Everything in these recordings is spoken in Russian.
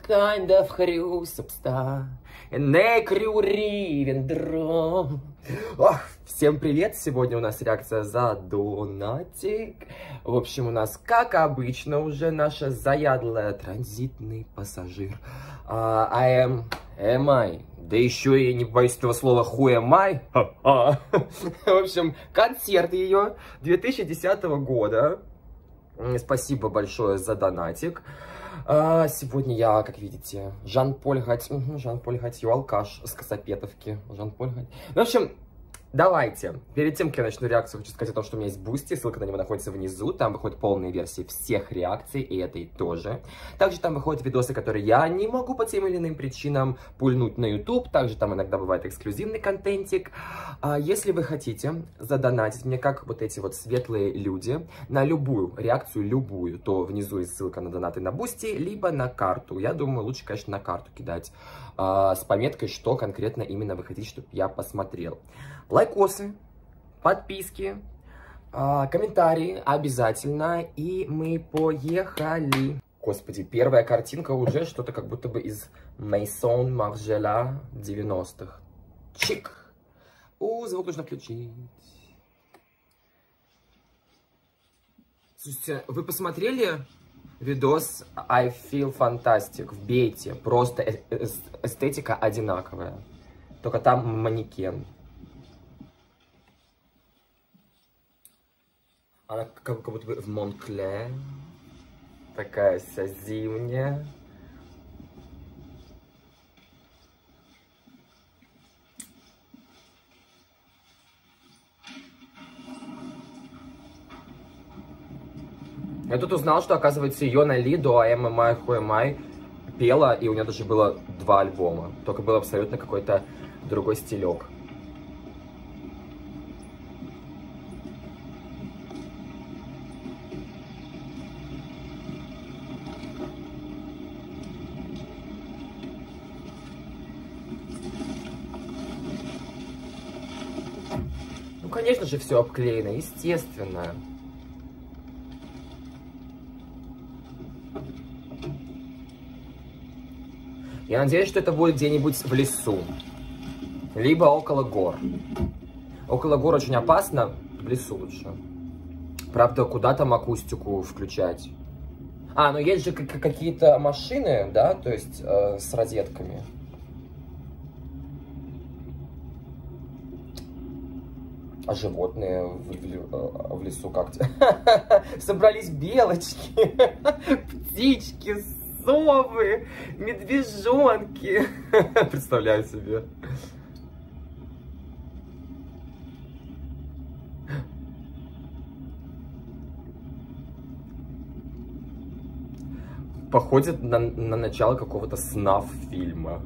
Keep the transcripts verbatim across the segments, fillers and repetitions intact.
What kind of хрюсопста? Некрюри вендро. Всем привет! Сегодня у нас реакция за донатик. В общем, у нас, как обычно, уже наша заядлая транзитный пассажир. Uh, I am, am I? Да еще и не боюсь этого слова who am I? В общем, концерт ее две тысячи десятого года. Спасибо большое за донатик. Uh, сегодня я, как видите, Жан-Поль Готье, Жан-Поль Готье, алкаш с Косопетовки. Жан-Поль Готье. В общем, давайте. Перед тем, как я начну реакцию, хочу сказать о том, что у меня есть Бусти. Ссылка на него находится внизу. Там выходят полные версии всех реакций, и этой тоже. Также там выходят видосы, которые я не могу по тем или иным причинам пульнуть на YouTube. Также там иногда бывает эксклюзивный контентик. А если вы хотите задонатить мне, как вот эти вот светлые люди, на любую реакцию, любую, то внизу есть ссылка на донаты на Бусти, либо на карту. Я думаю, лучше, конечно, на карту кидать. А, с пометкой, что конкретно именно вы хотите, чтобы я посмотрел. Лайкосы, подписки, э, комментарии обязательно. И мы поехали. Господи, первая картинка уже что-то как будто бы из Мейсон Маржеля девяностых. Чик! У, звук нужно включить. Слушайте, вы посмотрели видос I Feel Fantastic? Вбейте. Просто э э эстетика одинаковая. Только там манекен. Она как, как будто бы в Монкле. Такая вся зимняя. Я тут узнал, что, оказывается, Йона Ли до I Am Am I Who Am I пела, и у нее даже было два альбома. Только был абсолютно какой-то другой стилек. Ну, конечно же, все обклеено, естественно. Я надеюсь, что это будет где-нибудь в лесу. Либо около гор. Около гор очень опасно, в лесу лучше. Правда, куда там акустику включать? А, ну есть же какие-то машины, да, то есть э, с розетками. А животные в, в, в лесу как-то? Собрались белочки, птички, совы, медвежонки. Представляю себе. Походит на, на начало какого-то снаф-фильма.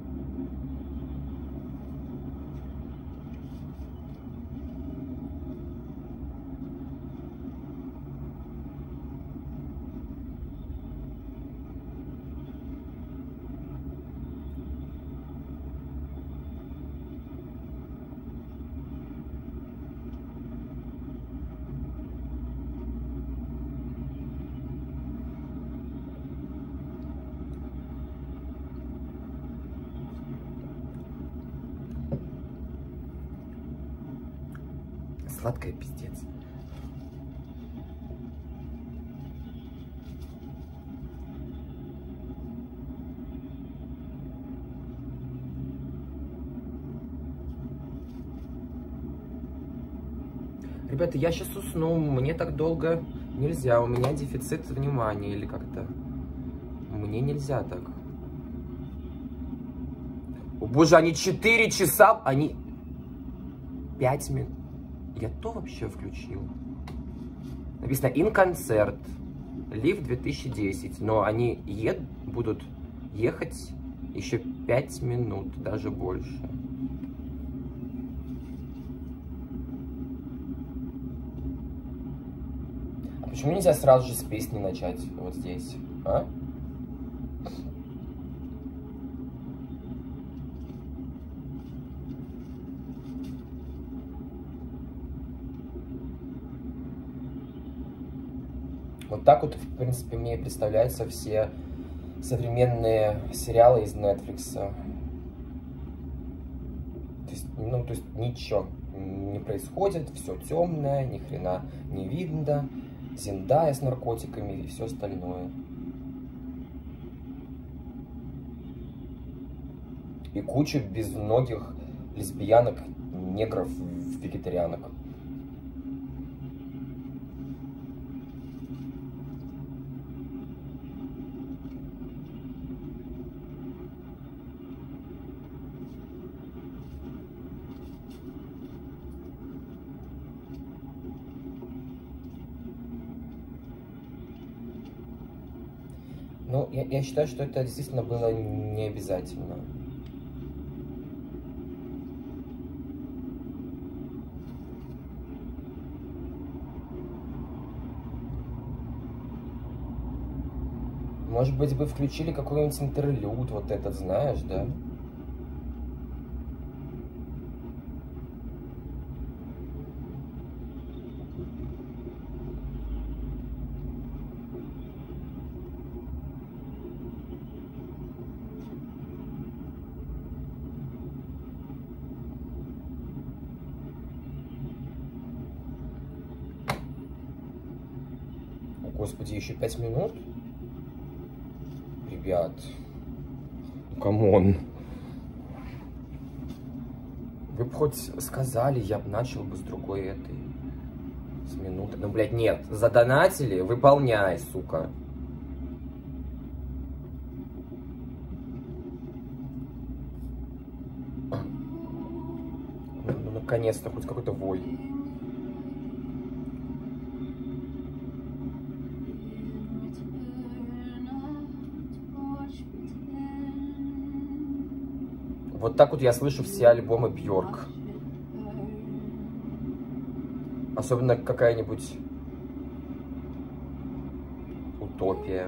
Сладкая пиздец. Ребята, я сейчас усну, мне так долго нельзя, у меня дефицит внимания или как-то. Мне нельзя так. О боже, они четыре часа, они пять минут. Я то вообще включил. Написано in концерт. Live две тысячи десять. Но они ед... будут ехать еще пять минут, даже больше. А почему нельзя сразу же с песни начать вот здесь? А? Вот так вот, в принципе, мне представляются все современные сериалы из Netflix. То есть, ну, то есть ничего не происходит, все темное, ни хрена не видно, Зендая с наркотиками и все остальное. И куча безногих лесбиянок, негров, вегетарианок. Ну, я, я считаю, что это действительно было не обязательно. Может быть, вы включили какой-нибудь интерлюд, вот этот, знаешь, да? О, Господи, еще пять минут? Ребят, ну камон. Вы бы хоть сказали, я бы начал бы с другой этой. С минуты. Ну, блядь, нет. Задонатили, выполняй, сука. Ну, наконец-то, хоть какой-то вой. Вот так вот я слышу все альбомы Бьорк. Особенно какая-нибудь Утопия.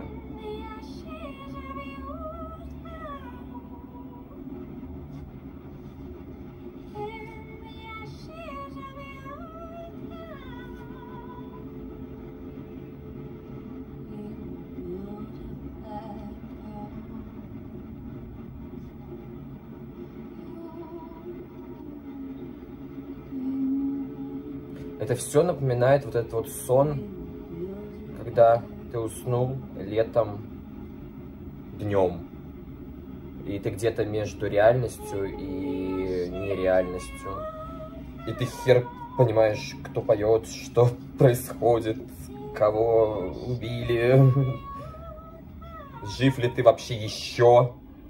Это все напоминает вот этот вот сон, когда ты уснул летом днем, и ты где-то между реальностью и нереальностью, и ты хер понимаешь, кто поет, что происходит, кого убили, жив ли ты вообще еще.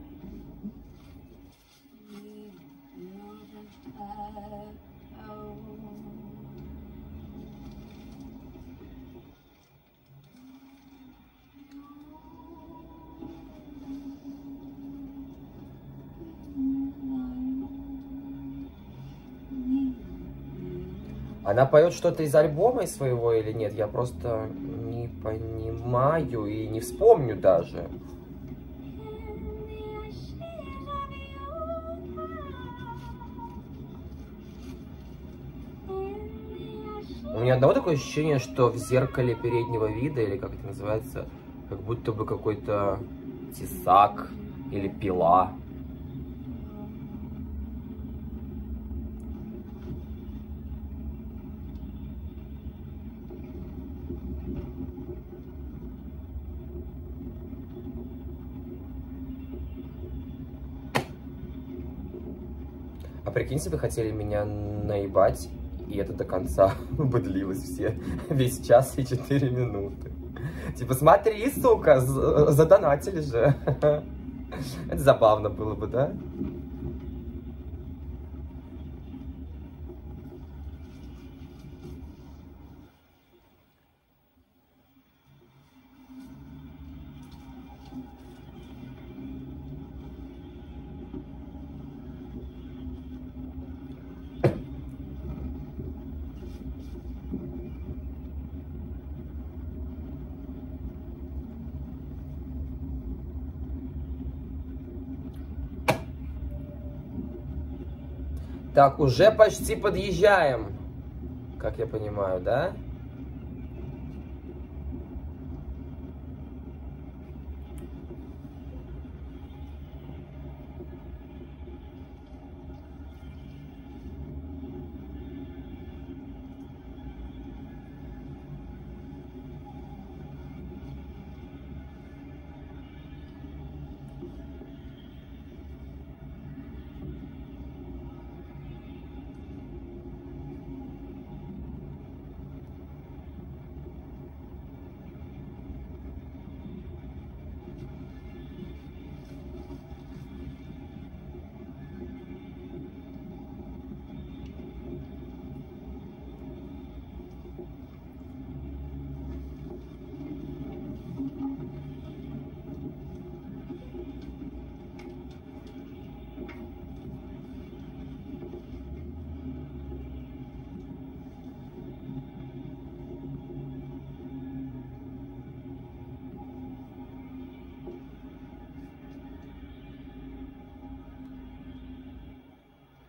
Она поет что-то из альбома своего или нет? Я просто не понимаю и не вспомню даже. У меня одного такое ощущение, что в зеркале переднего вида, или как это называется, как будто бы какой-то тесак или пила. А прикиньте, вы хотели меня наебать, и это до конца бы длилось все, весь час и четыре минуты. Типа, смотри, сука, задонатили же. Это забавно было бы, да? Так, уже почти подъезжаем, как я понимаю, да?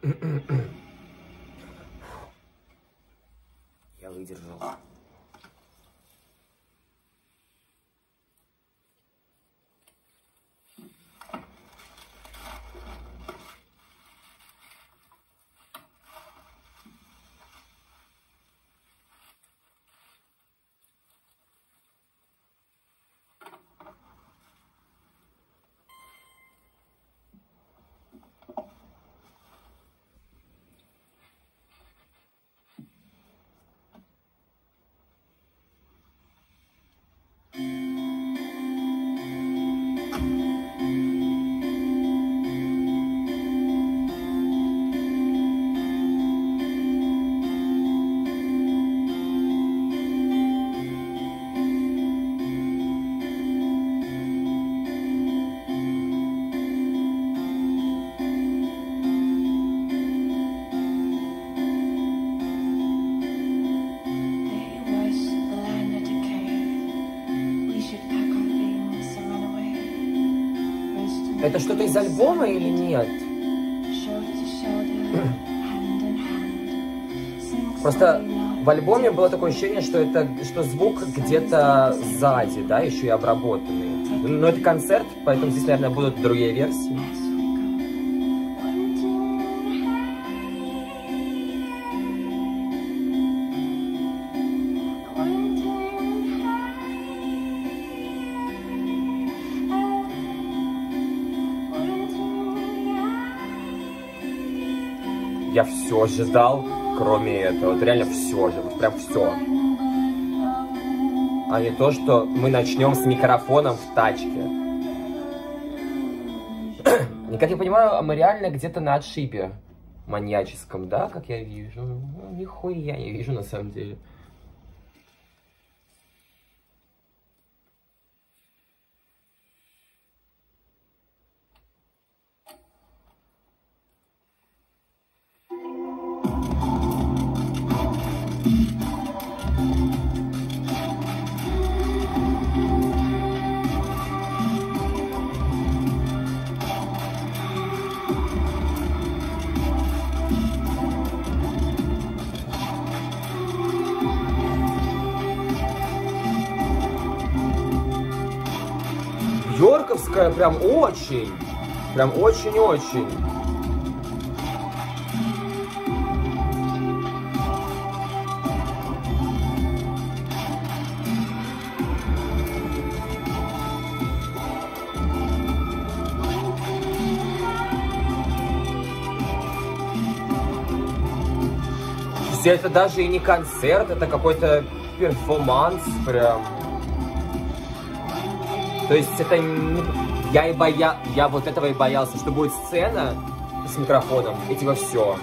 Я выдержал. Это что-то из альбома или нет? Просто в альбоме было такое ощущение, что это что звук где-то сзади, да, еще и обработанный. Но это концерт, поэтому здесь, наверное, будут другие версии. Я все ожидал, кроме этого. Вот реально все же, вот прям все. А не то, что мы начнем с микрофоном в тачке. И как я понимаю, мы реально где-то на отшибе маньяческом, да, как я вижу? Ну, нихуя не вижу на самом деле. Йорковская прям очень, прям очень-очень. Это даже и не концерт, это какой-то перформанс прям. То есть это не... я и боя... я вот этого и боялся, что будет сцена с микрофоном, и типа все.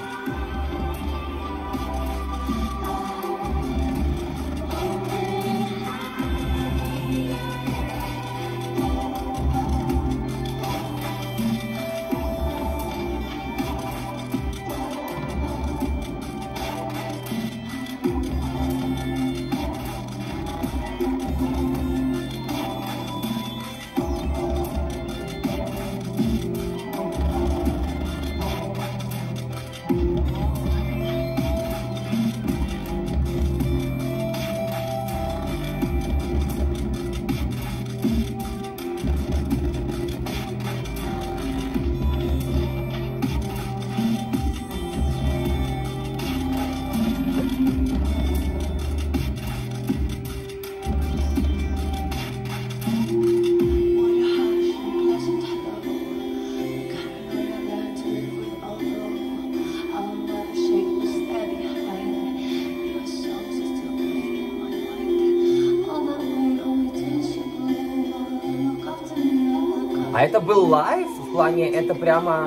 А это был лайв? В плане, это прямо,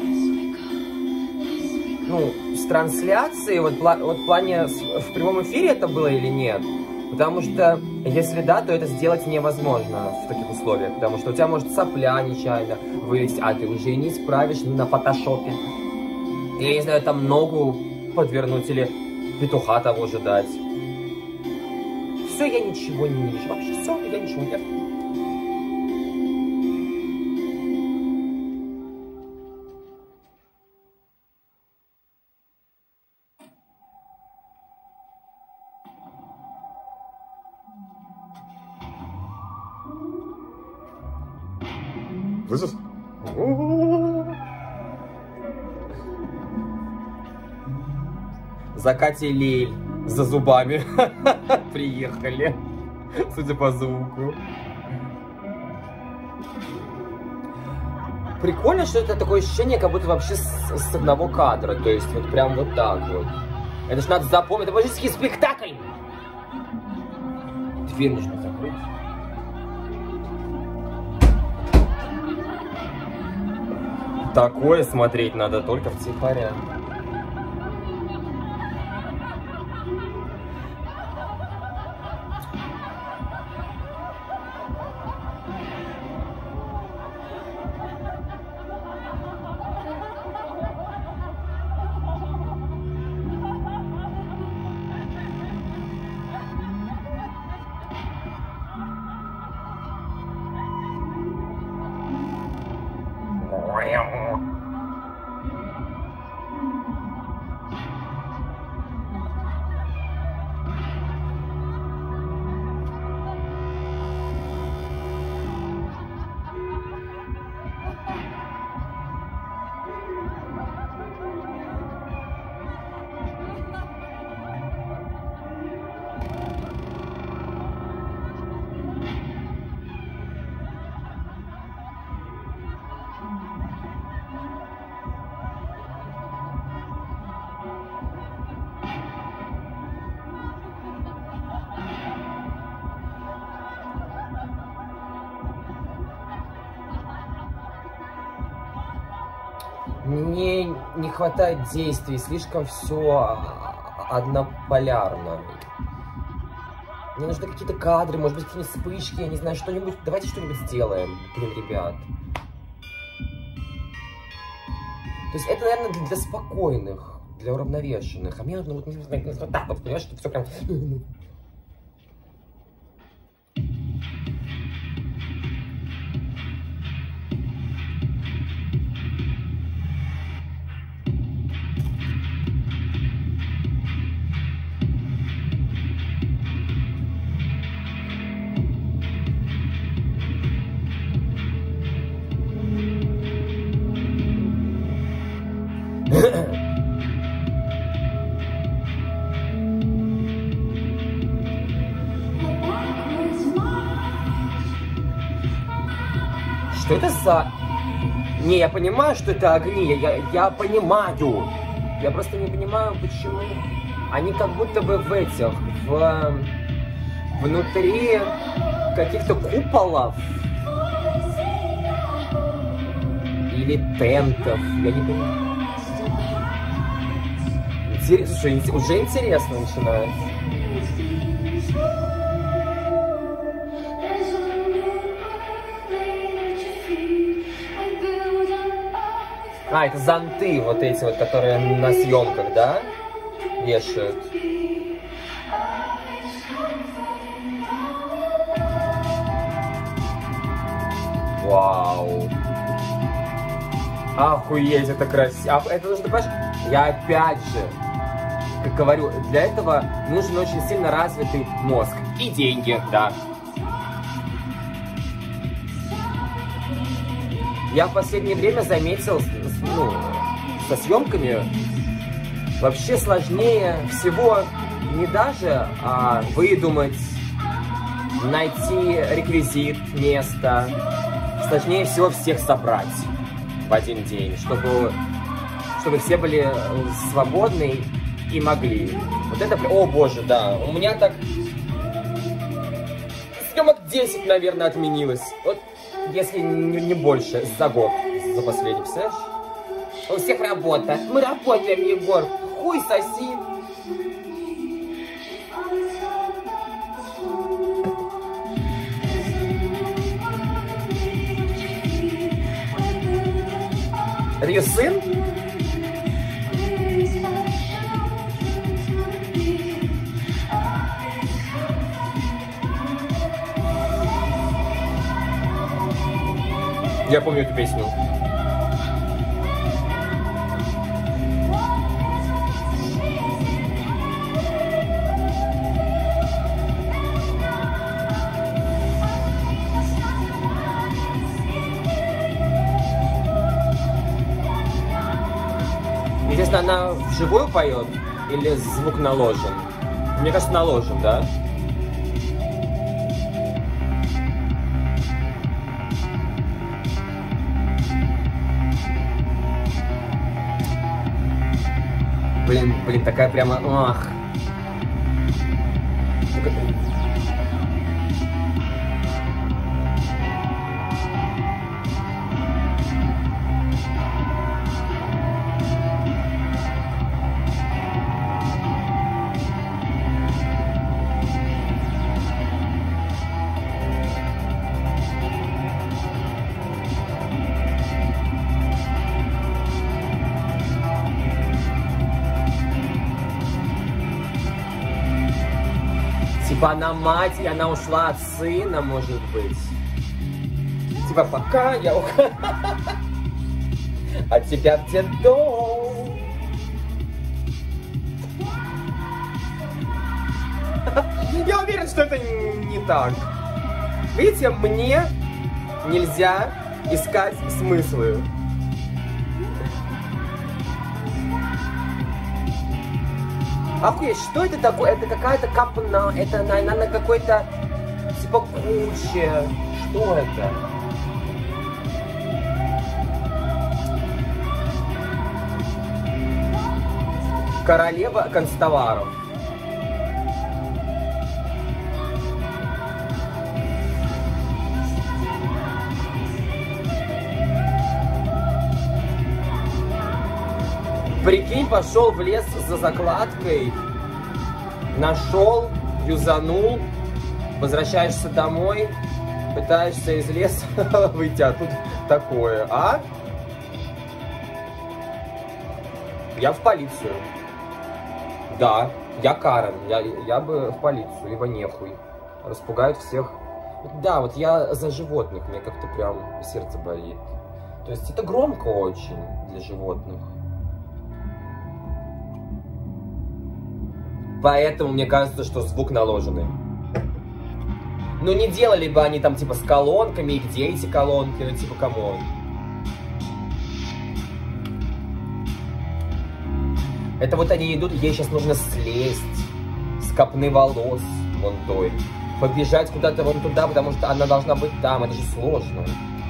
ну, с трансляции, вот, вот в плане, в прямом эфире это было или нет? Потому что, если да, то это сделать невозможно в таких условиях, потому что у тебя может сопля нечаянно вылезть, а ты уже и не исправишь на фотошопе. Я не знаю, там ногу подвернуть или петуха того же дать. Все, я ничего не вижу, вообще все, я ничего не вижу. Слышишь? За Катей Лель, за зубами приехали, судя по звуку. Прикольно, что это такое ощущение, как будто вообще с, с одного кадра, то есть вот прям вот так вот. Это ж надо запомнить, это магический спектакль! Дверь нужно закрыть. Такое смотреть надо только втихаря. Мне не хватает действий, слишком все однополярно. Мне нужны какие-то кадры, может быть, какие-нибудь вспышки, я не знаю, что-нибудь. Давайте что-нибудь сделаем, блин, ребят. То есть это, наверное, для спокойных, для уравновешенных. А мне нужно вот, вот так вот, понимаешь, чтобы все прям... Что это за... Не, я понимаю, что это огни, я, я понимаю. Я просто не понимаю, почему они как будто бы в этих, в... внутри каких-то куполов или тентов, я не понимаю. Интерес... Слушай, уже интересно начинается. А, это зонты вот эти вот, которые на съемках, да, вешают. Вау. Охуеть, это красиво. Это нужно, понимаешь, я опять же, как говорю, для этого нужен очень сильно развитый мозг. И деньги, да. Я в последнее время заметил, ну, со съемками вообще сложнее всего не даже а, выдумать, найти реквизит, место. Сложнее всего всех собрать в один день, чтобы, чтобы все были свободны и могли. Вот это, о боже, да, у меня так съемок десять, наверное, отменилось. Вот, если не, не больше, за год, за последний, представляешь? У всех работа. Мы работаем, Егор. Хуй соси. Это ее сын? Я помню эту песню. Интересно, она вживую поет или звук наложен? Мне кажется, наложен, да? Блин, блин, такая прямо, ах. Типа она мать, и она ушла от сына, может быть. Типа пока я ухожу от тебя в детдом. Я уверен, что это не так. Видите, мне нельзя искать смыслы. Охуеть, что это такое? Это какая-то капна, это, наверное, какой-то, типа, куча. Что это? Королева констоваров. Прикинь, пошел в лес за закладкой, нашел, юзанул, возвращаешься домой, пытаешься из леса выйти, а тут такое, а? Я в полицию. Да, я Карен, я, я бы в полицию, либо нехуй. Распугают всех. Да, вот я за животных, мне как-то прям сердце болит. То есть это громко очень для животных. Поэтому мне кажется, что звук наложенный. Ну не делали бы они там типа с колонками, и где эти колонки, ну типа камон. Это вот они идут, ей сейчас нужно слезть с копны волос вон той. Побежать куда-то вон туда, потому что она должна быть там, это же сложно.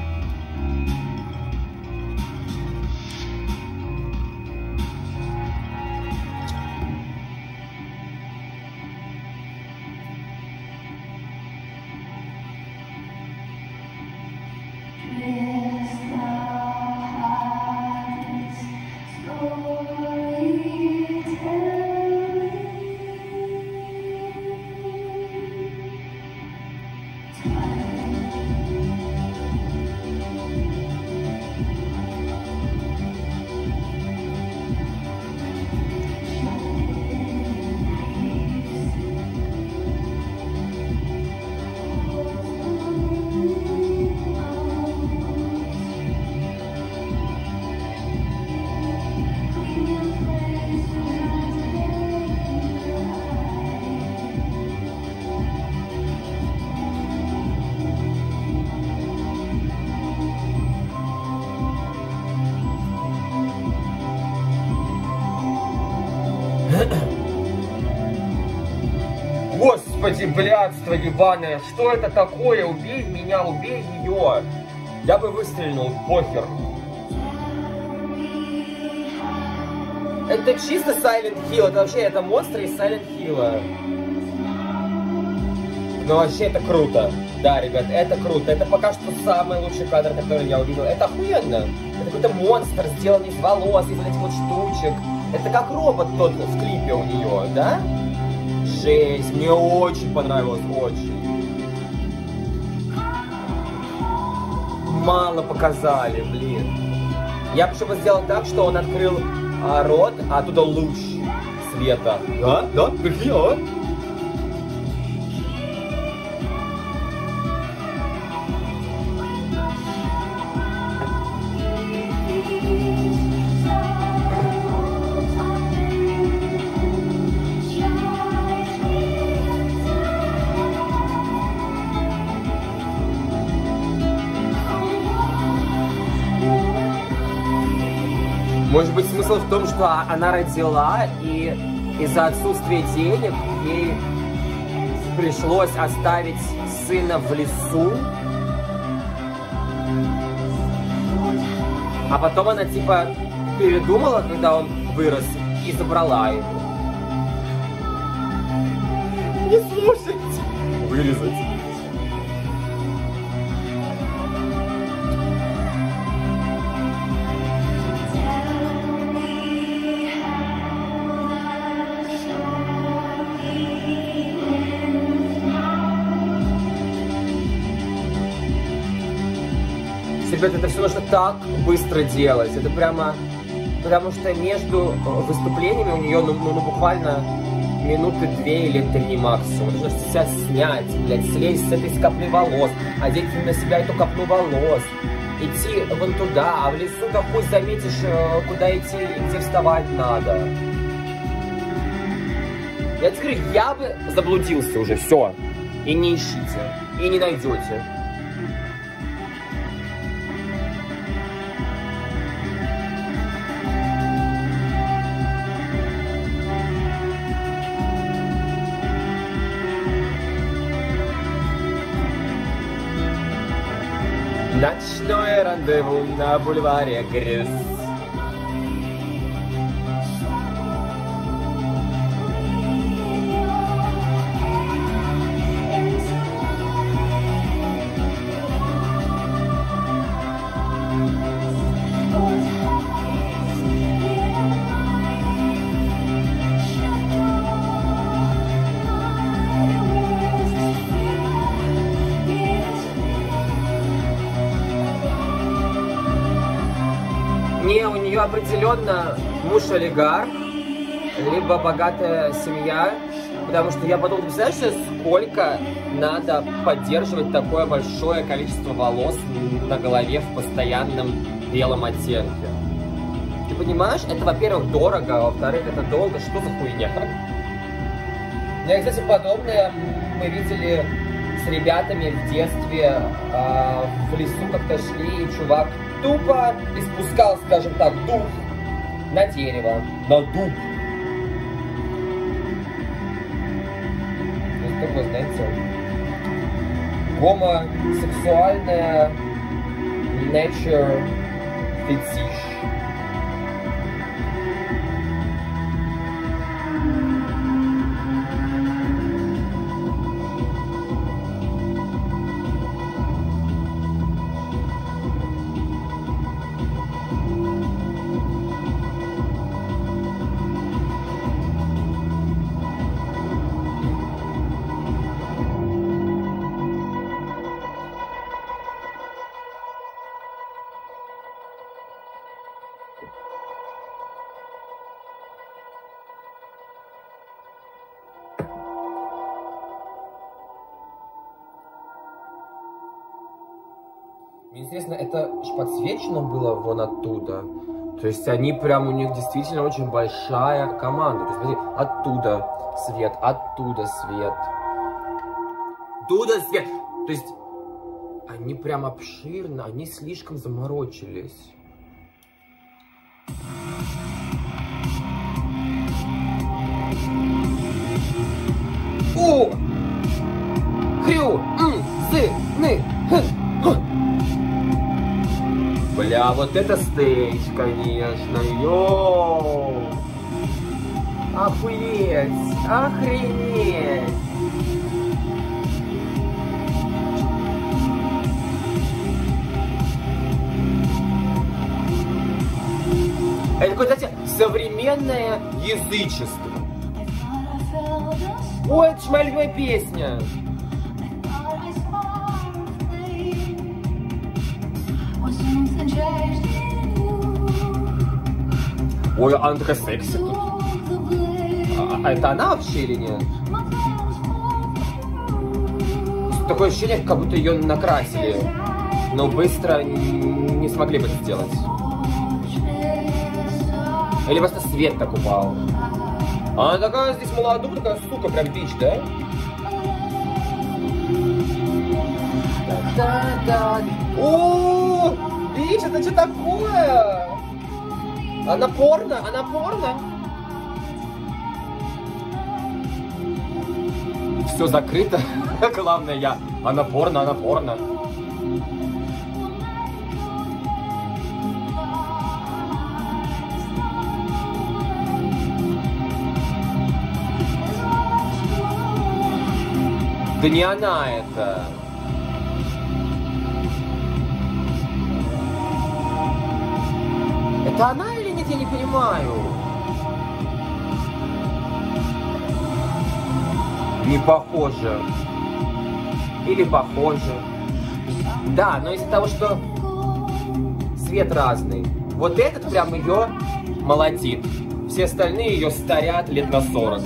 Господи, блядство ебаное, что это такое? Убей меня, убей ее. Я бы выстрелил, похер. Это чисто Silent Hill, это вообще, это монстры из Silent Hill. Но вообще это круто. Да, ребят, это круто. Это пока что самый лучший кадр, который я увидел. Это охуенно. Это какой-то монстр, сделанный из волос, из этих вот штучек. Это как робот тот в клипе у нее, да? Жесть, мне очень понравилось, очень. Мало показали, блин. Я бы чтобы сделал так, что он открыл а, рот, а оттуда луч света. Да, да, прикинь, а? Может быть, смысл в том, что она родила, и из-за отсутствия денег ей пришлось оставить сына в лесу. А потом она, типа, передумала, когда он вырос, и забрала его. Не слушайте! Вырезать. Ребята, это все нужно так быстро делать. Это прямо... Потому что между выступлениями у нее, ну, ну, ну буквально минуты две или три максимум. Нужно себя снять, блядь, слезть с этой копны волос, одеть на себя эту копну волос, идти вон туда, а в лесу как пусть заметишь, куда идти и где вставать надо. Я тебе говорю, я бы заблудился уже, все. И не ищите, и не найдете. Ночное рандеву на бульваре Грюз. Не, у нее определенно муж олигарх, либо богатая семья, потому что я подумал, представляешь, сколько надо поддерживать такое большое количество волос на голове в постоянном белом оттенке. Ты понимаешь, это, во-первых, дорого, а во-вторых, это долго. Что за хуйня? Я, кстати, подобное мы видели с ребятами в детстве, э, в лесу как-то шли, и чувак тупо испускал, скажем так, дух на дерево, на дуб. Это такое, знаете, гомосексуальная nature фетиш. Мне интересно, это подсвечено было вон оттуда? То есть они прям, у них действительно очень большая команда. То есть, смотри, оттуда свет, оттуда свет. Оттуда свет. То есть они прям обширно, они слишком заморочились. О! Хрю! М! Сы! Ны! Х! Х! Бля, вот это стейдж, конечно, йоу! Охуеть! Охренеть! Это какое-то, знаете, современное язычество. Ой, это же моя любимая песня! Ой, она такая секси тут. А, а это она вообще или нет? Такое ощущение, как будто ее накрасили, но быстро не смогли бы это сделать. Или просто свет так упал. Она такая здесь молодая, такая сука, прям бич, да? Да-да-да. О, бич, это что такое? Она порно, она порно. Все закрыто. Главное я. Она порно, она порно. Да не она это. Это она или нет, я не понимаю. Не похоже. Или похоже. Да, но из-за того, что цвет разный. Вот этот прям ее молодит. Все остальные ее старят лет на сорок.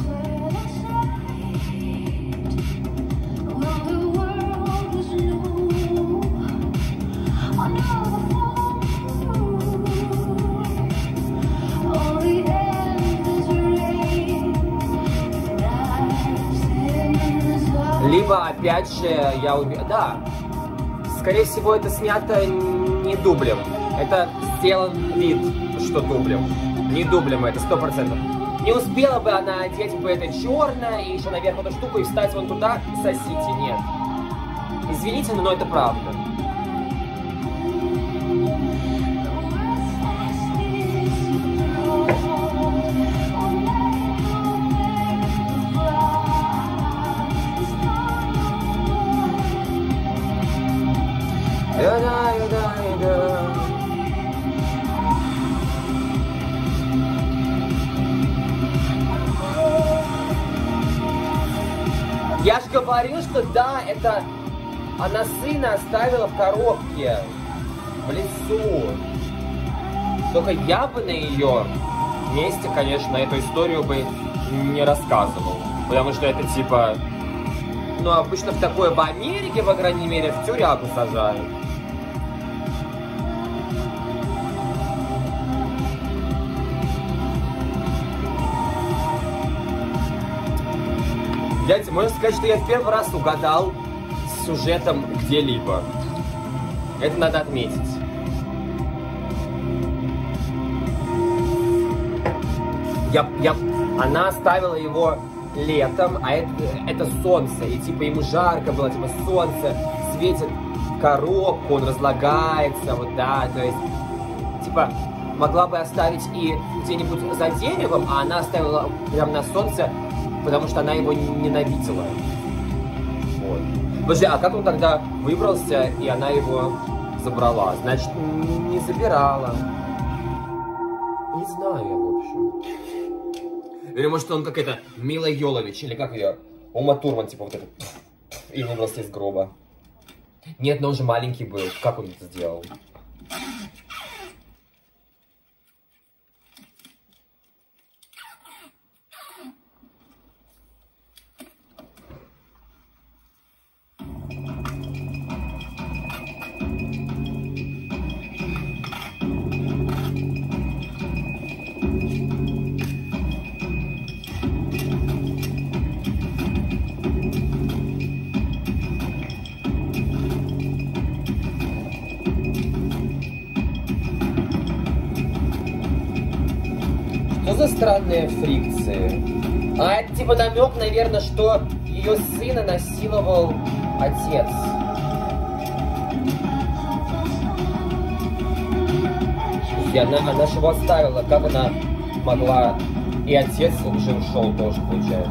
Либо, опять же, я уверен... Да, скорее всего, это снято не дублем. Это сделан вид, что дублем. Не дублем это, сто процентов. Не успела бы она одеть бы это черное и еще наверх эту штуку и встать вон туда и сосите. Нет. Извините, но это правда. Да-да-да-да-да. Я же говорил, что да, это она сына оставила в коробке в лесу. Только я бы на ее месте, конечно, эту историю бы не рассказывал. Потому что это типа... Ну, обычно в такое в Америке, по крайней мере, в тюрягу сажают. Гляньте, можно сказать, что я в первый раз угадал с сюжетом где-либо. Это надо отметить. Я, я, она оставила его летом, а это, это солнце. И типа ему жарко было, типа солнце светит коробку, он разлагается, вот да, то есть, типа, могла бы оставить и где-нибудь за деревом, а она оставила прямо на солнце, потому что она его ненавидела. Вот. Подожди, а как он тогда выбрался, и она его забрала? Значит, не забирала. Не знаю я, в общем. Или может он как это, Мила Йолович, или как ее, Ума Турман, типа вот это, и выбрался из гроба. Нет, но он же маленький был. Как он это сделал? Что за странные фрикции? А это типа намек, наверное, что ее сына насиловал отец. И она, она же его оставила, как она могла... И отец уже ушел тоже, получается.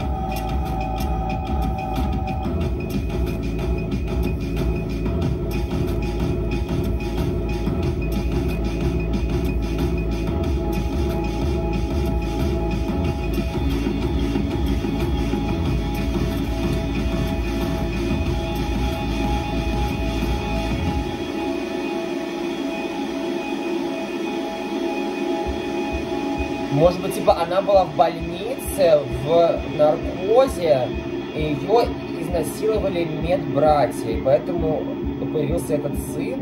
Может быть, типа, она была в больнице, в наркозе, и ее изнасиловали медбратья, и поэтому появился этот сын.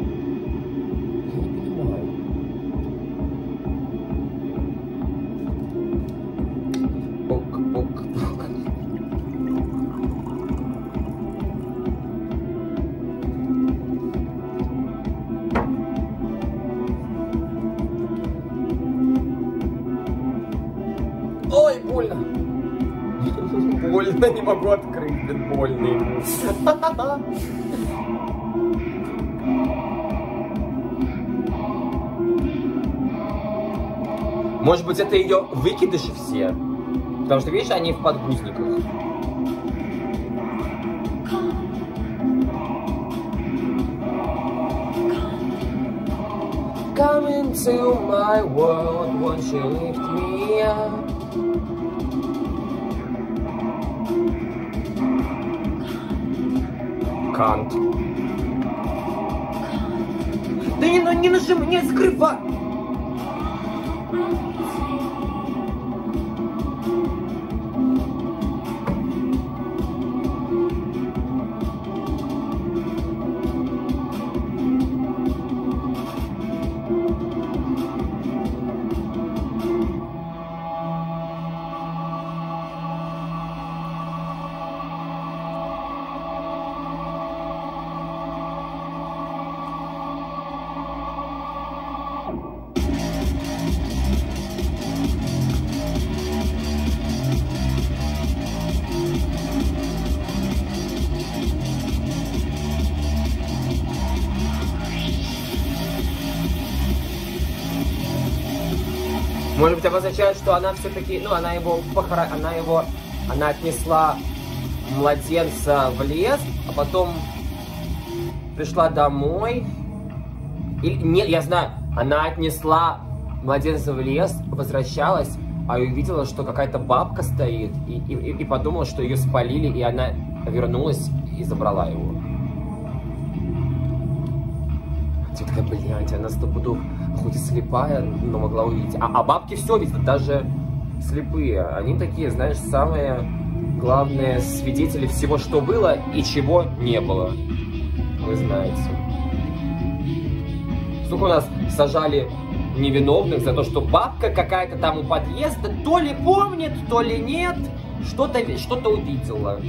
Я не понимаю. Пок-пок-пок. больно, не могу открыть, блин, больно ему. Может быть, это ее выкидыши все? Потому что, видишь, они в подгузниках. Come into my world, won't you lift me up? Can't. Да не, ну не нажимай, не закрывай! Может быть, это означает, что она все-таки, ну, она его похоро... она его, она отнесла младенца в лес, а потом пришла домой. Или, нет, я знаю, она отнесла младенца в лес, возвращалась, а увидела, что какая-то бабка стоит, и, и, и подумала, что ее спалили, и она вернулась и забрала его. Ты такая, блядь, она сто пудов, хоть и слепая, но могла увидеть. А, а бабки все видят, даже слепые. Они такие, знаешь, самые главные свидетели всего, что было и чего не было. Вы знаете. Сколько у нас сажали невиновных за то, что бабка какая-то там у подъезда то ли помнит, то ли нет, что-то что-то увидела.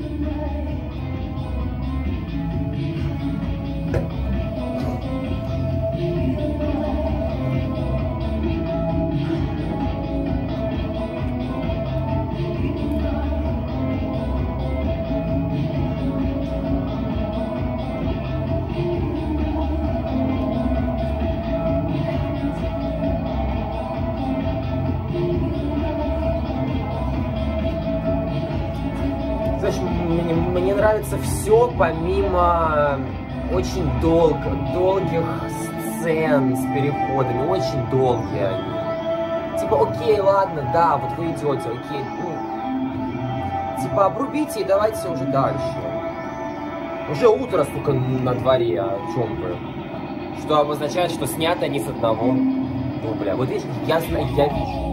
Знаешь, мне, мне нравится все помимо очень долго, долгих сцен с переходами, очень долгие они. Типа, окей, ладно, да, вот вы идете, окей, ну, типа, обрубите и давайте уже дальше. Уже утро, сука, на дворе, о чем вы? Что обозначает, что снято не с одного дубля. Вот видишь, я знаю, я вижу.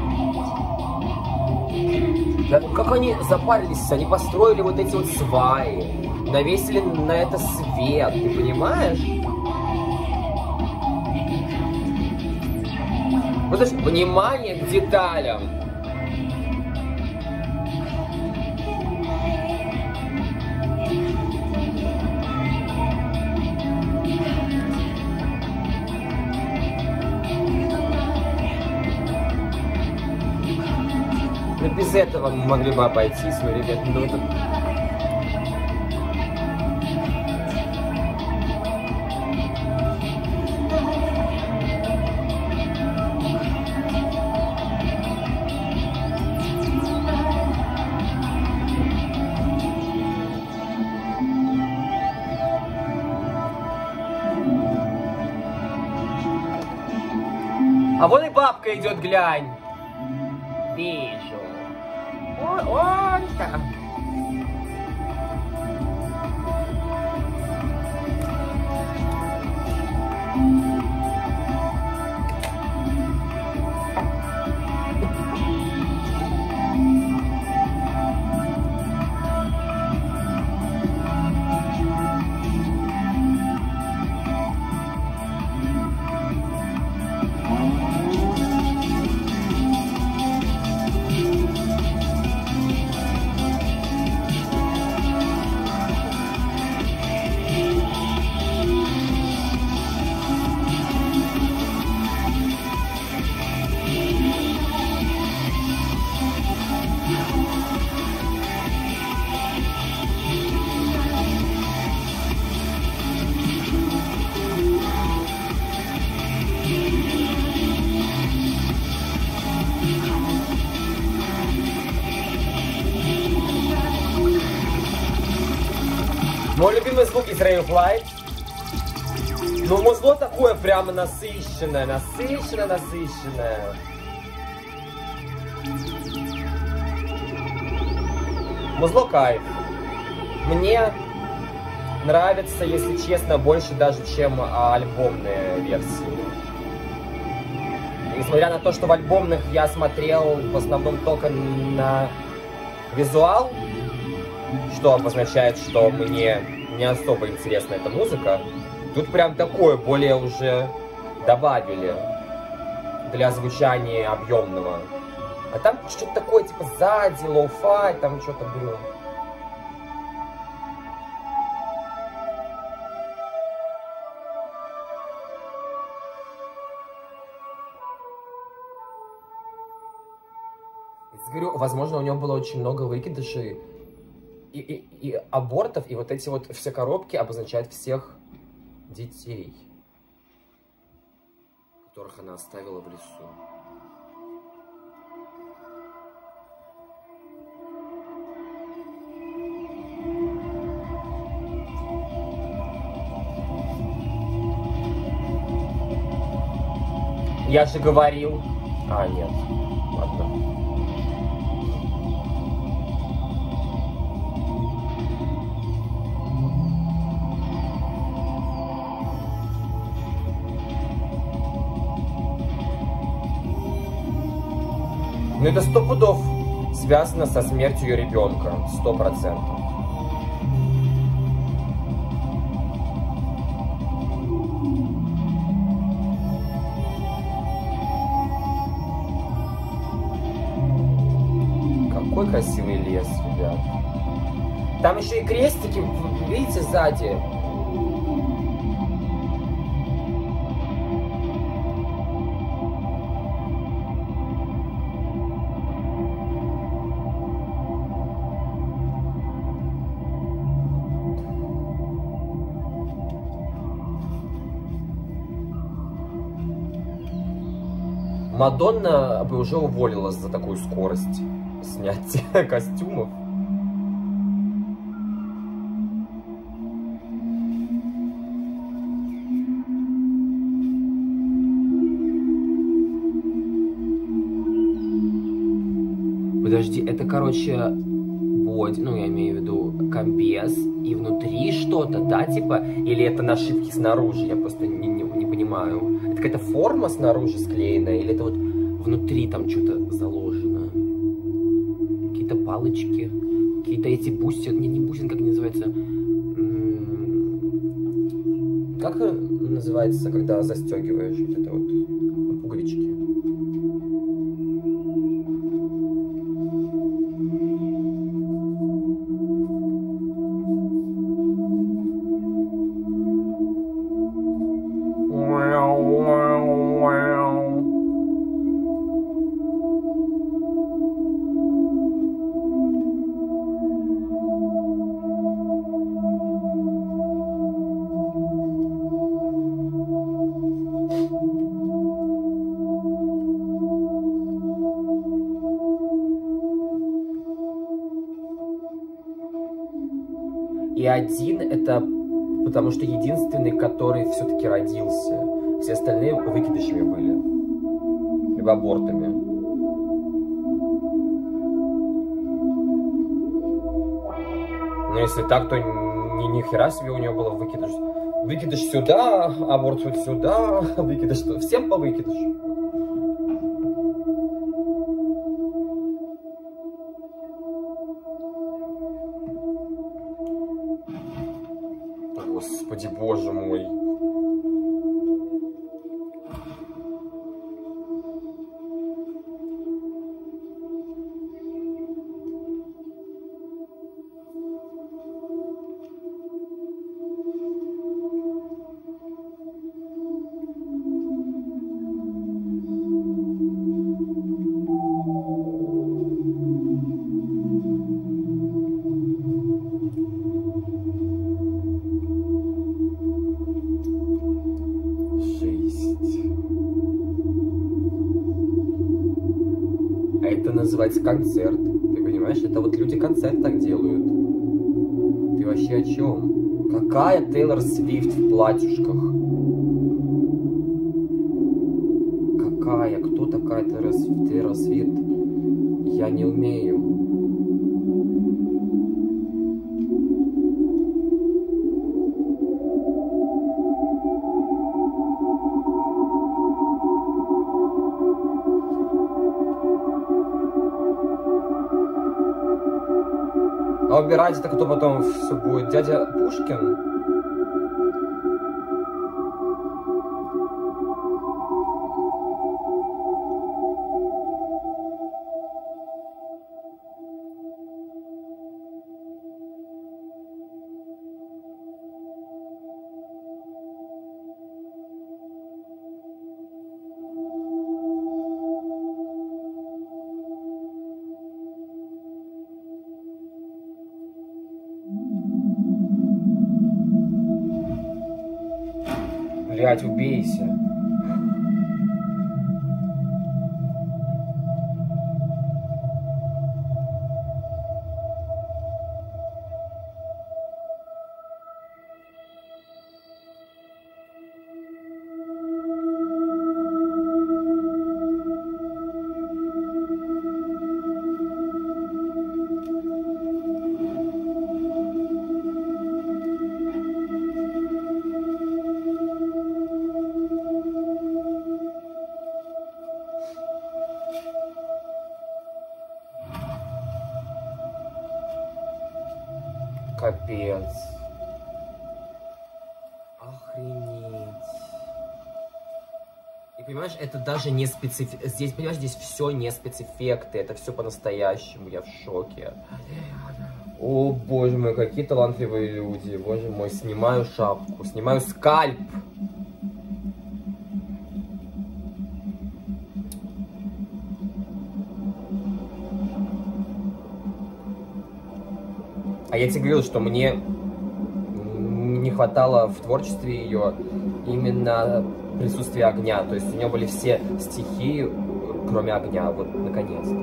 Да, как они запарились, они построили вот эти вот сваи, навесили на это свет, ты понимаешь? Вот это внимание к деталям. Без этого мы могли бы обойтись, но, ребят, ну это... А вон и бабка идет, глянь. Вижу. Ой, ой, так. Любимый звук из Ray of Light. Ну, музло такое прямо насыщенное, насыщенное, насыщенное. Музло кайф. Мне нравится, если честно, больше даже, чем а, альбомные версии. Несмотря на то, что в альбомных я смотрел в основном только на визуал, что обозначает, что мне не особо интересна эта музыка, тут прям такое более уже добавили для звучания объемного. А там что-то такое, типа сзади, лоу-фай, там что-то было. Говорю, возможно, у него было очень много выкидышей и, и, и абортов, и вот эти вот все коробки обозначают всех детей, которых она оставила в лесу. Я же говорил... А, нет. Ладно. Ну это сто пудов связано со смертью ее ребенка. Сто процентов. Какой красивый лес, ребят. Там еще и крестики, видите, сзади. Мадонна бы уже уволилась за такую скорость снятия костюмов. Подожди, это, короче, боди, ну, я имею в виду комбез, и внутри что-то, да, типа? Или это нашивки снаружи? Я просто не, не, не понимаю. Это какая-то форма снаружи склеенная, или это вот внутри там что-то заложено? Какие-то палочки, какие-то эти бусины, не, не бусины, как они называются? Как называется, когда застегиваешь вот это вот пуговички? И один это потому что единственный, который все-таки родился. Все остальные выкидышами были. Либо абортами. Но если так, то ни, ни хера себе у него было выкидыш. Выкидыш сюда, аборт вот сюда, выкидыш. Всем по выкидышу. Господи, боже мой. Это называется концерт. Ты понимаешь? Это вот люди концерт так делают. Ты вообще о чем? Какая Тейлор Свифт в платьюшках? Какая? Кто такая Тейлор Свифт? Я не умею. А убирать это кто потом все будет? Дядя Пушкин? Блядь, убейся. Капец. Охренеть. И понимаешь, это даже не специф... Здесь, понимаешь, здесь все не спецэффекты. Это все по-настоящему. Я в шоке. О, боже мой, какие талантливые люди. Боже мой, снимаю шапку, снимаю скальп. А я тебе говорил, что мне не хватало в творчестве ее именно присутствия огня. То есть у нее были все стихи, кроме огня. Вот, наконец-то.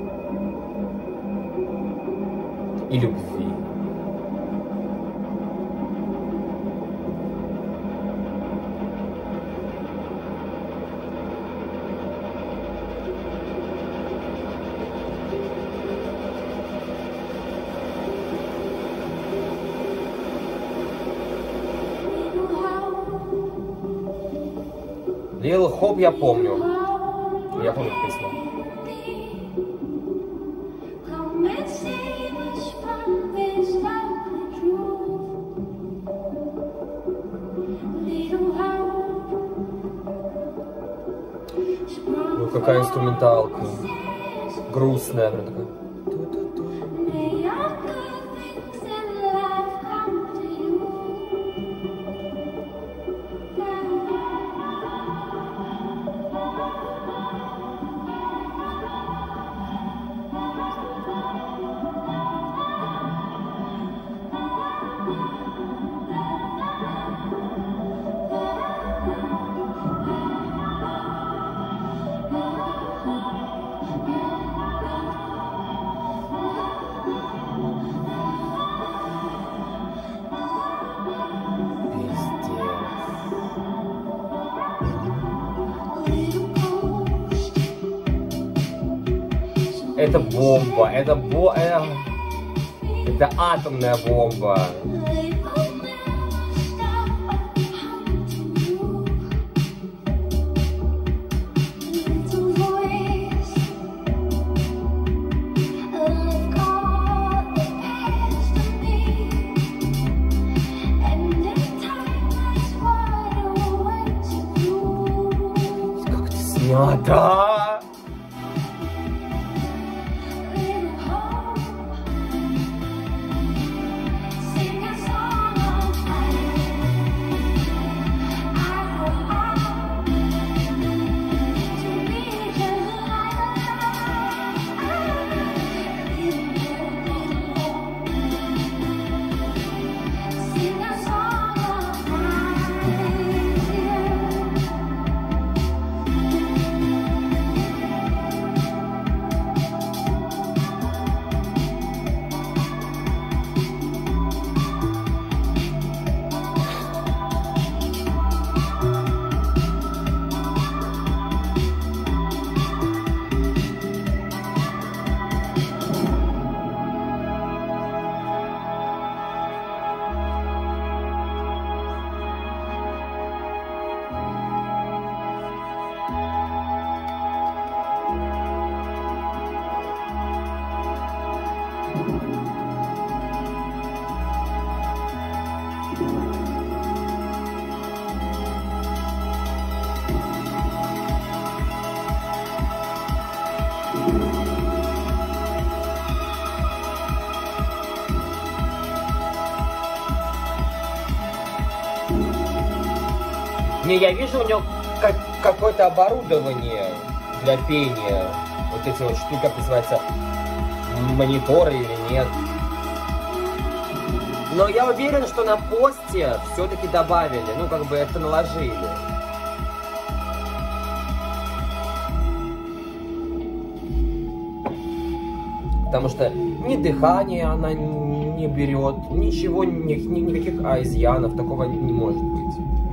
И любви. Лил Хоп я помню. Я помню песню. Ой, какая инструменталка. Грустная, прям такая. Это бомба, это бо... Это, это атомная бомба. Как это снято! Не, я вижу у него как, какое-то оборудование для пения. Вот эти вот штуки, как называется, мониторы или нет. Но я уверен, что на посте все-таки добавили, ну как бы это наложили. Потому что ни дыхание она не берет, ничего, ни, ни, никаких изъянов, такого не может быть.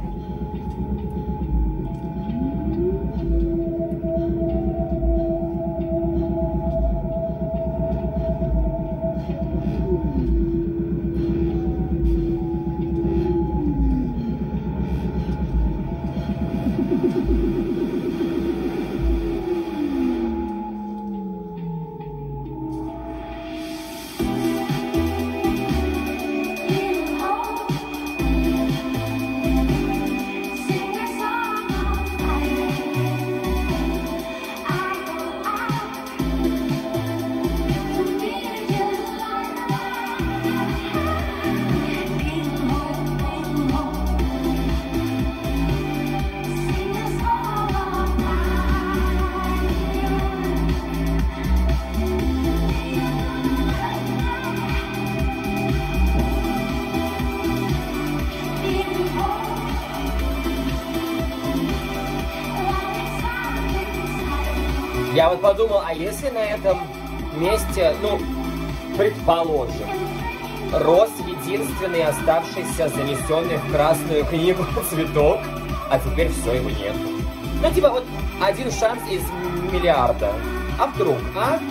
Я вот подумал, а если на этом месте, ну, предположим, рос единственный оставшийся занесенный в Красную книгу цветок, а теперь все, его нет. Ну, типа, вот один шанс из миллиарда. А вдруг, а?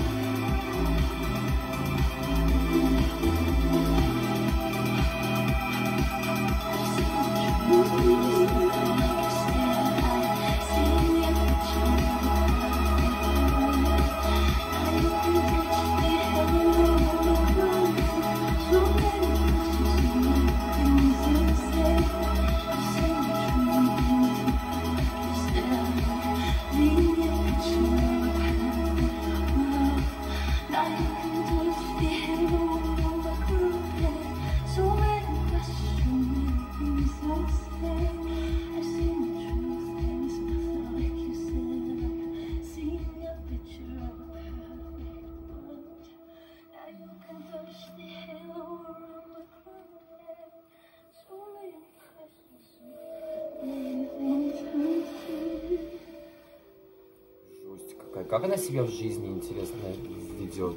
Как она себя в жизни, интересно, ведет?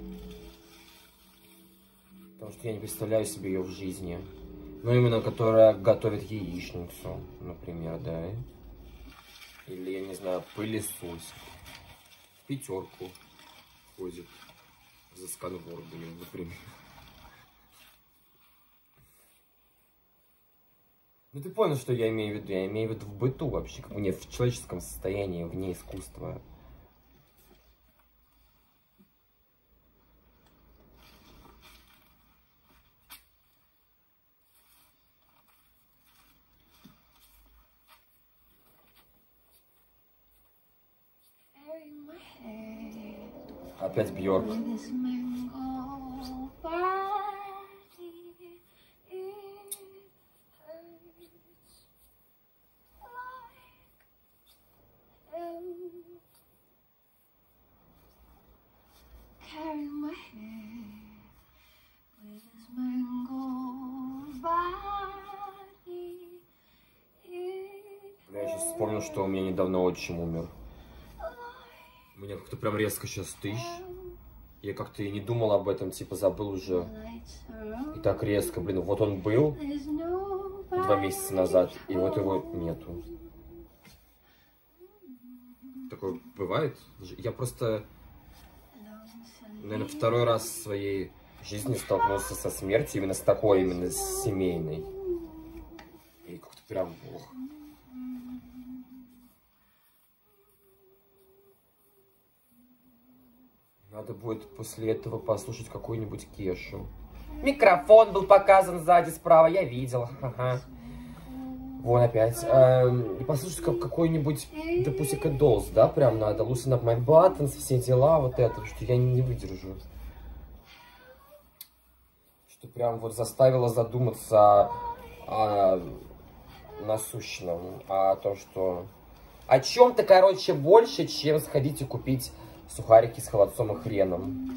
Потому что я не представляю себе ее в жизни. Ну, именно, которая готовит яичницу, например, да? Или, я не знаю, пылесосит. В пятерку ходит за сканвордами, например. Ну, ты понял, что я имею в виду? Я имею в виду в быту вообще, как бы не в человеческом состоянии, вне искусства. Опять Бьорк. Я сейчас вспомнил, что у меня недавно отчим умер. У меня как-то прям резко сейчас тысяч. Я как-то и не думал об этом, типа забыл уже. И так резко, блин, вот он был два месяца назад, и вот его нету. Такое бывает? Я просто, наверное, второй раз в своей жизни столкнулся со смертью, именно с такой, именно с семейной. И как-то прям, ох. Надо будет после этого послушать какую-нибудь Кешу. Микрофон был показан сзади справа, я видел. Ага. Вон опять. Эм, и послушать как какой-нибудь The Pussycat Dolls, да, прям надо. Loosen Up My Buttons, все дела, вот это, что я не выдержу. Что прям вот заставило задуматься о насущном, о том, что... О чем-то, короче, больше, чем сходить и купить сухарики с холодцом и хреном.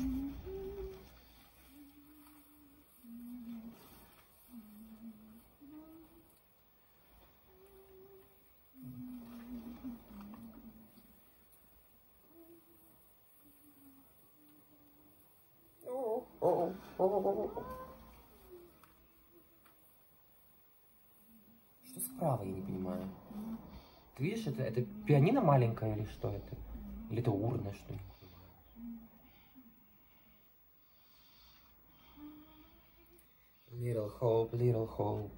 Что справа, я не понимаю. Ты видишь, это, это пианино маленькое или что это? Или это урна, что ли? Little hope, little hope.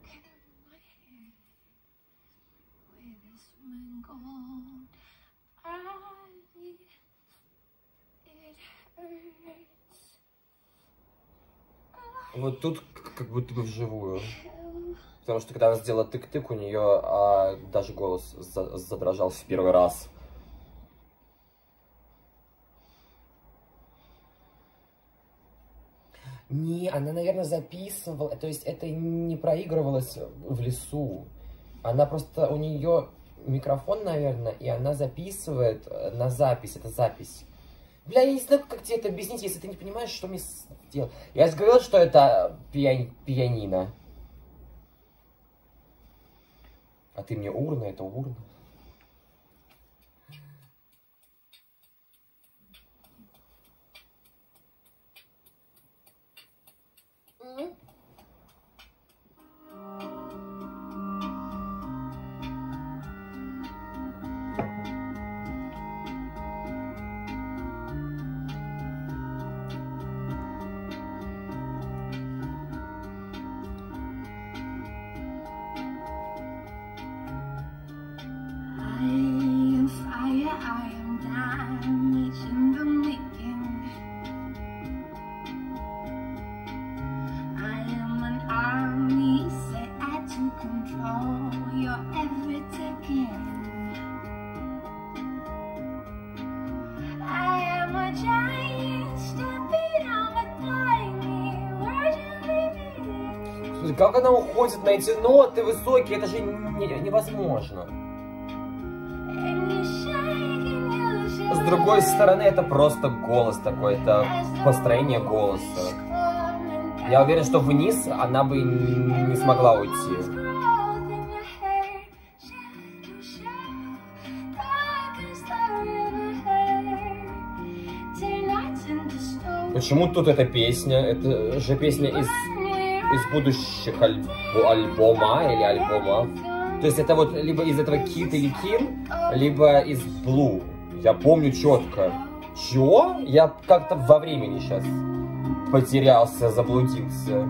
Вот тут как будто бы вживую. Потому что когда она сделала тык-тык, у нее а, даже голос за задрожал в первый раз. Не, она, наверное, записывала, то есть это не проигрывалось в лесу. Она просто, у нее микрофон, наверное, и она записывает на запись, это запись. Бля, я не знаю, как тебе это объяснить, если ты не понимаешь, что мне сделать. Я же говорил, что это пиа пианино. А ты мне урна, это урна. Как она уходит на эти ноты высокие, это же не, невозможно. С другой стороны, это просто голос такой, это построение голоса. Я уверен, что вниз она бы не смогла уйти. Почему тут эта песня? Это же песня из... из будущих альб... альбома или альбомов. То есть это вот либо из этого Kid или Kim, либо из Blue. Я помню четко. Чё? Я как-то во времени сейчас потерялся, заблудился.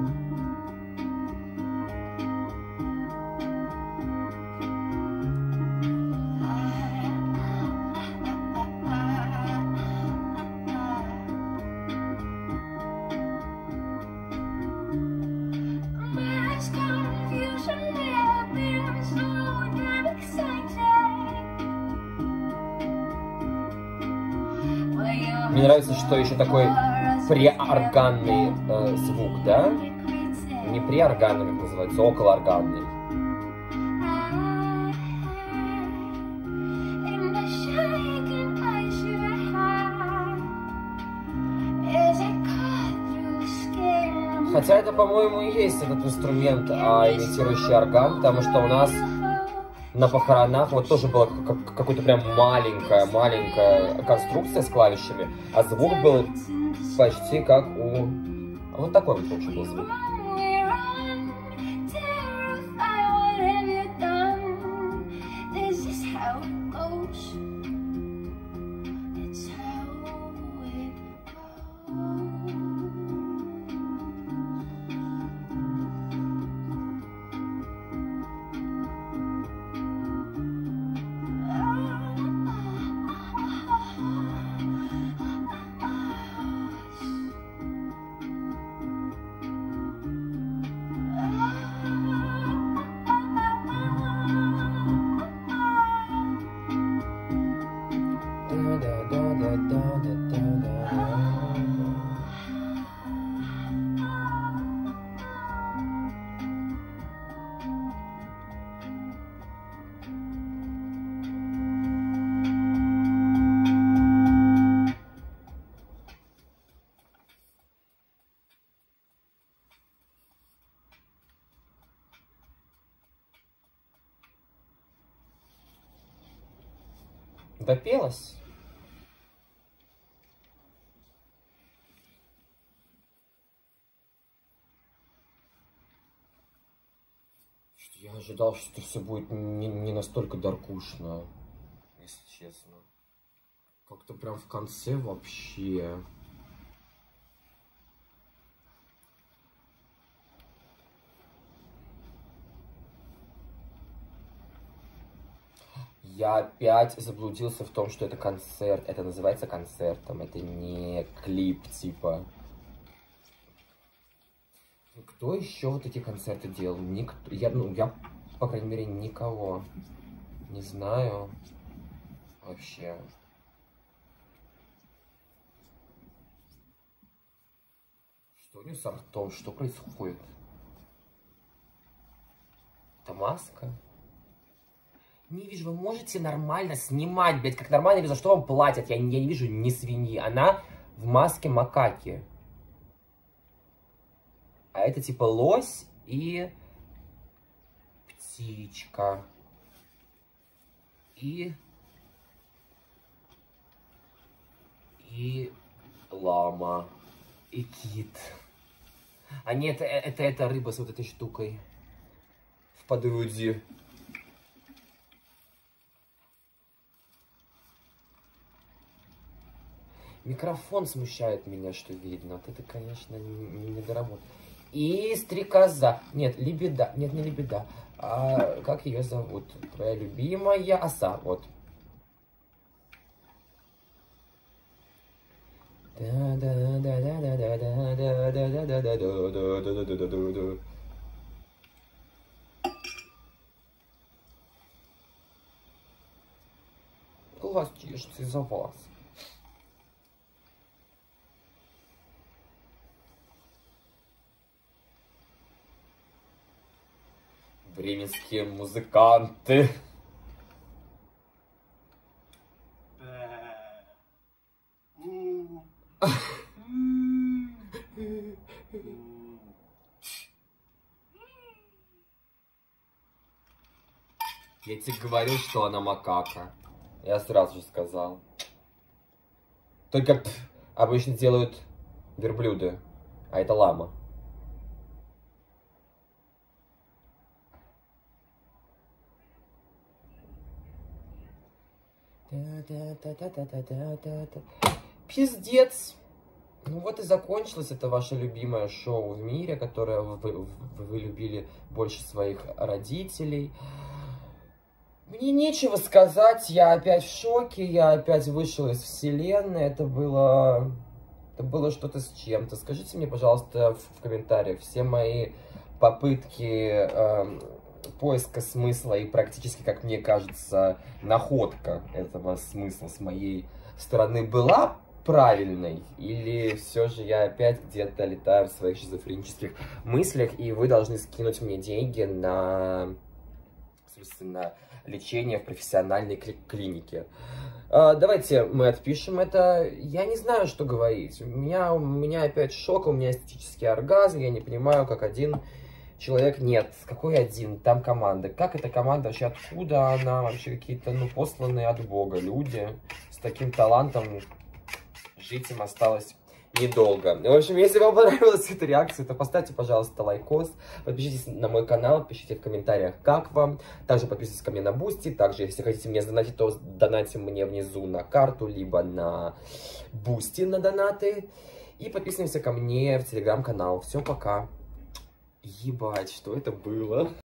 Мне нравится, что еще такой преорганный э, звук, да? Не преорганный, как называется, околоорганный. Хотя это, по-моему, и есть этот инструмент, а, имитирующий орган, потому что у нас на похоронах вот тоже была какая-то прям маленькая, маленькая конструкция с клавишами, а звук был почти как у... Вот такой вот, в общем, был звук. Допелась? Я ожидал, что все будет не, не настолько даркушно, если честно. Как-то прям в конце вообще. Я опять заблудился в том, что это концерт. Это называется концертом, это не клип, типа. Кто еще вот эти концерты делал? Никто. Я, ну, я, по крайней мере, никого не знаю вообще. Что у него с ртом? Что происходит? Это маска? Не вижу, вы можете нормально снимать, блядь, как нормально вижу, за что вам платят? Я, я не вижу ни свиньи. Она в маске макаки. А это типа лось и птичка. И... И лама. И кит. А нет, это, это, это рыба с вот этой штукой. В подруде. Микрофон смущает меня, что видно. Вот это, конечно, недоработка. И стрекоза. Нет, лебеда. Нет, не лебеда. А, как ее зовут? Твоя любимая оса. Вот. Глаз чешется из-за вас. Бременские музыканты. Я тебе говорил, что она макака. Я сразу же сказал. Только пф, обычно делают верблюды, а это лама. Пиздец. Ну вот и закончилось это ваше любимое шоу в мире, которое вы, вы, вы любили больше своих родителей. Мне нечего сказать, я опять в шоке, я опять вышел из вселенной, это было, это было что-то с чем-то. Скажите мне, пожалуйста, в, в комментариях все мои попытки э, поиска смысла и практически, как мне кажется, находка этого смысла с моей стороны была правильной, или все же я опять где-то летаю в своих шизофренических мыслях, и вы должны скинуть мне деньги на, собственно, лечение в профессиональной кли клинике. А, давайте мы отпишем это. Я не знаю, что говорить. У меня, у меня опять шок, у меня эстетический оргазм, я не понимаю, как один человек... Нет, какой один? Там команда. Как эта команда вообще? Откуда она? Вообще какие-то, ну, посланные от Бога люди с таким талантом. Жить им осталось недолго. В общем, если вам понравилась эта реакция, то поставьте, пожалуйста, лайкос. Подпишитесь на мой канал, пишите в комментариях, как вам. Также подписывайтесь ко мне на Бусти. Также, если хотите мне задонатить, то донатьте мне внизу на карту, либо на Бусти на донаты. И подписываемся ко мне в телеграм-канал. Все, пока. Ебать, что это было?